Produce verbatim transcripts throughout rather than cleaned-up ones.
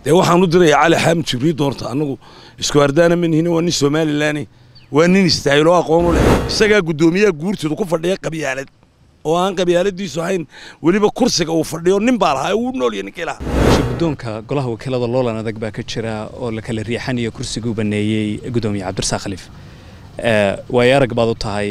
dee waxaan u diray cali xaamid jibriil doorta anagu isku ardaana min hina waa nin Somaliland waa nin istaaylo aqoon u leh isaga gudoomiyaha guurtooda ku fadhiya qabyaalad oo aan qabyaaladiisu ahayn waliba kursiga uu fadhiyo nin baa lahaa uu nool yahay ninka gudoonka golaha wakiilada loolan adag baa ka jira oo la kala riixanayo kursiga uu baneeyay gudoomiyaha Cabdirasaaq Khaliif ee way arag baad u tahay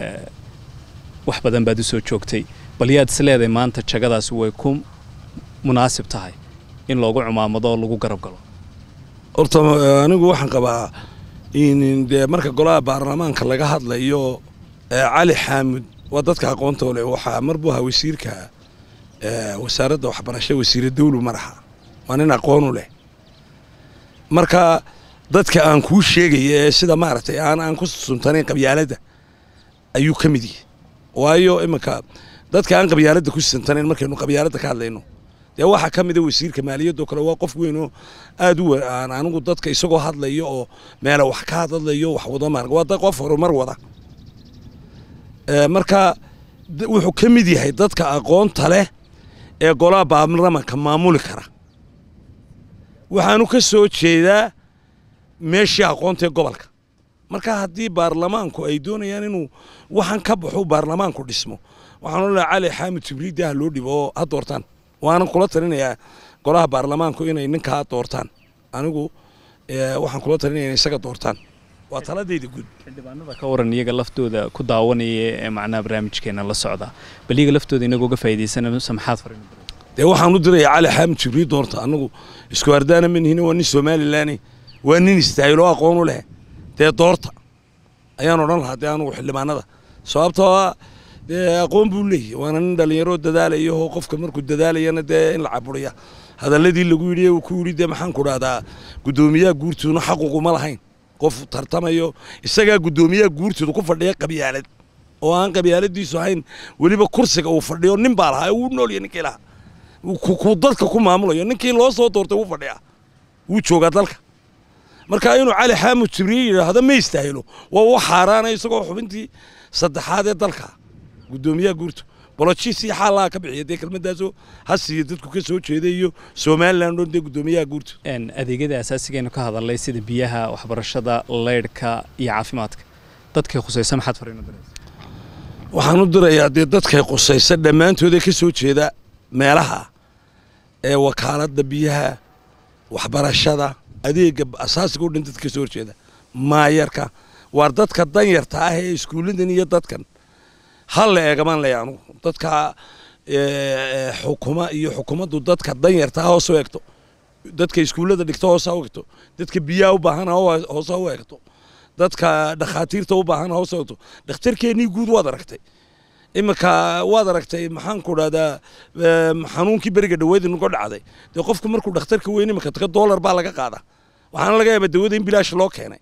wax badan baad u soo joogtay bal yaad isleedahay maanta jagadaas way ku munaasib tahay in loogu cumaamado oo lagu garab galo horta anigu waxaan qabaa in de marka golaha baarlamaanka laga hadlayo cali xaamid waa dadka aqoonta leh waxa marbu ha wasiirka ee wasaaradda waxbarashada wasiirada dawlad maraha waa nin aqoon u leh marka dadka aan ku sheegay sida maartay aan aan ku suntaneen qabyaalada ayuu kamid yahay waayo imanka dadka aan qabyaalada ku suntaneen markaynu qabyaalada ka hadlayno dee waxa kamid ah wasiirka maaliyadda kale waa qof weyn oo aad u aan anigu dadka isagoo hadlayo oo meel wax ka hadlayo wax wada mar waa dad qof horumar wada ee marka wuxuu kamid yahay dadka aqoonta leh ee golaha baarlamaanka maamuli kara waxaanu ka soo jeedaa meeshii aqoonta gobolka marka haddii baarlamaanku ay doonayaan inuu waxan ka baxo baarlamaanku dhismo waxaanu leeyahay cali xaamid jibriil dah loo dhibo ha doortaan waana kula talinayaa golaha baarlamaanku inay ninka doortaan anigu waxaan kula talinayaa isaga doortaan waa taladeeda guud xildhibaanada ka waran iyaga laftooda ku daawanaya ee macna barnaamijkeena la socda bal iyaga laftooda inagu uga faa'iideysanayno samaxaad farin dee waxaan u diray cali xaamid jibriil doorta anagu isku ardaana min hina waa nin Somaliland waa nin istaaylo aqoon u leh dee doorta ayaan oran lahaa dee anigu xildhibaanada sababtoo ah dee aqoon buu leeyahay waana nin dhalinyaro dadaalayo oo qofka markuu dadaalayana dee in la caburiya hadaladii lagu yiri uu ku yiri dee maxaan ku dhaadaa gudoomiyaha guurtooda xaquuq ma lahayn qof tartamayo isaga gudoomiyaha guurtooda ku fadhiya qabyaalad oo aan qabyaaladiisu ahayn waliba kursiga uu fadhiyo nin baa lahaa uu nool yahay ninka ilaha ku dadka ku maamulayo ninkii loo soo doortay uu fadhiya uu jooga dalka marka inuu cali xaamid jibriil yiraahdo ma istaahilo waa wax xaraanay isagoo xubintii saddexaad ee dalka gudoomiyaha guurto bolojisi xaalaa ka bixiyay kelmadaas hasiyo dadku ka soo jeedayo Somaliland oo gudoomiyaha guurto een adeegyada asaasiga ah ka hadalay sida biyaha waxbarashada leerka iyo caafimaadka dadka khusaysan maxad fariin u diray waxaan u dirayaa dadka khusaysan dhamaantooda ka soo jeeda meelaha ee wakaalada biyaha waxbarashada adeega asaasiga oo dhan dadka soo jeeda maayarka war dadka danyarta ah ee iskuuladan iyo dadkan hal eegamaan leeyaan dadka ee xukuma iyo xukuumaddu dadka danyarta ah oo soo eegto dadka iskuulada dhigto oo soo eegto dadka biyaha u baahan oo soo eegto dadka dhakhaatiirta u baahan oo soo eegto dhakhtarkeeni guud waad aragtay imika waad aragtay maxaan ku dhaadaa xanuunkii bariga dhaweed inuu ka dhacday de qofku markuu dhakhtarka weyn imika taga dollar baa laga qaadaa waxaan laga yaabaa dawada in bilaash loo keenay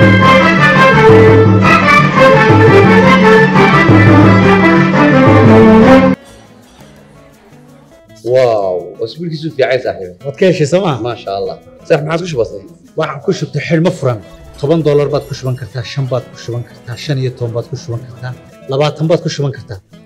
واو اسبوع كيسو في عايز صاحبي wadkeeshi sama ما شاء الله صح ما عاد كش بسيط waxaan ku shubtay xilmo furan toban dollar baad ku shuban kartaa shan baad ku shuban kartaa shan iyo toban baad ku shuban kartaa labaatan baad ku shuban kartaa